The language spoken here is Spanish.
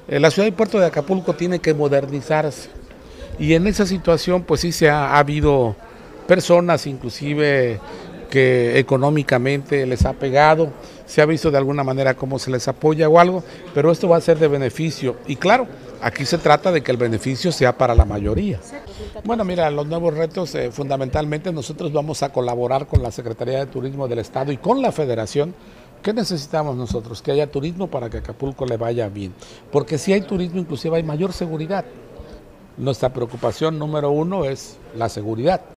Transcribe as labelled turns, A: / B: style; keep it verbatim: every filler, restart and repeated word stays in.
A: Eh, la ciudad y puerto de Acapulco tiene que modernizarse y en esa situación pues sí se ha, ha habido personas inclusive que económicamente les ha pegado, se ha visto de alguna manera cómo se les apoya o algo, pero esto va a ser de beneficio y claro, aquí se trata de que el beneficio sea para la mayoría. Bueno, mira, los nuevos retos eh, fundamentalmente nosotros vamos a colaborar con la Secretaría de Turismo del Estado y con la Federación. ¿Qué necesitamos nosotros? Que haya turismo para que Acapulco le vaya bien, porque si hay turismo inclusive hay mayor seguridad. Nuestra preocupación número uno es la seguridad.